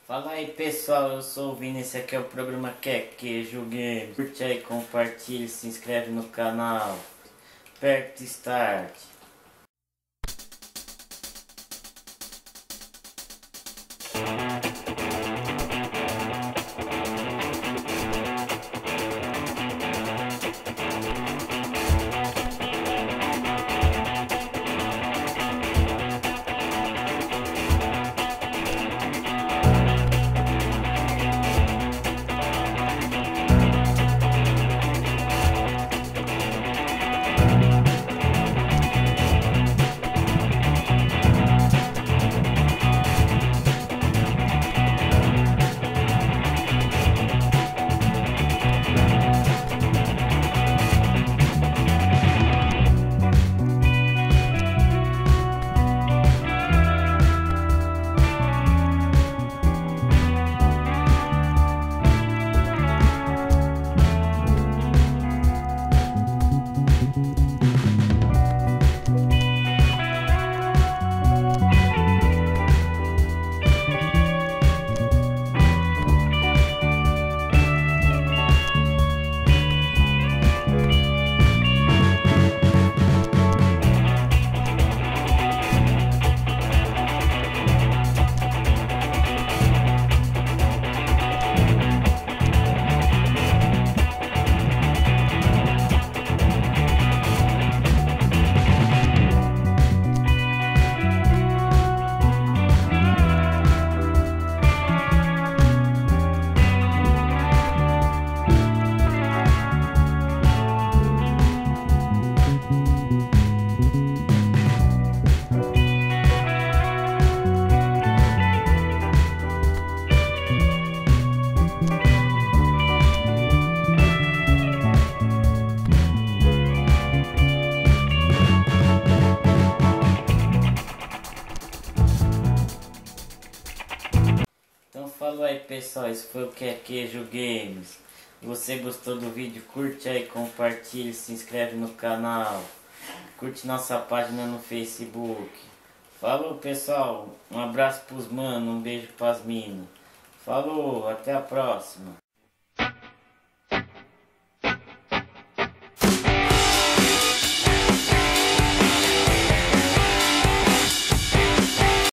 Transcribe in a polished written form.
Fala aí pessoal, eu sou o Vini, esse aqui é o programa Queijo Games. Curte aí, compartilha, se inscreve no canal. Aperta Start. Então falou aí pessoal, esse foi o Queijo Games. Se você gostou do vídeo, curte aí, compartilha, se inscreve no canal. Curte nossa página no Facebook. Falou pessoal, um abraço pros manos, um beijo pras minas. Falou, até a próxima.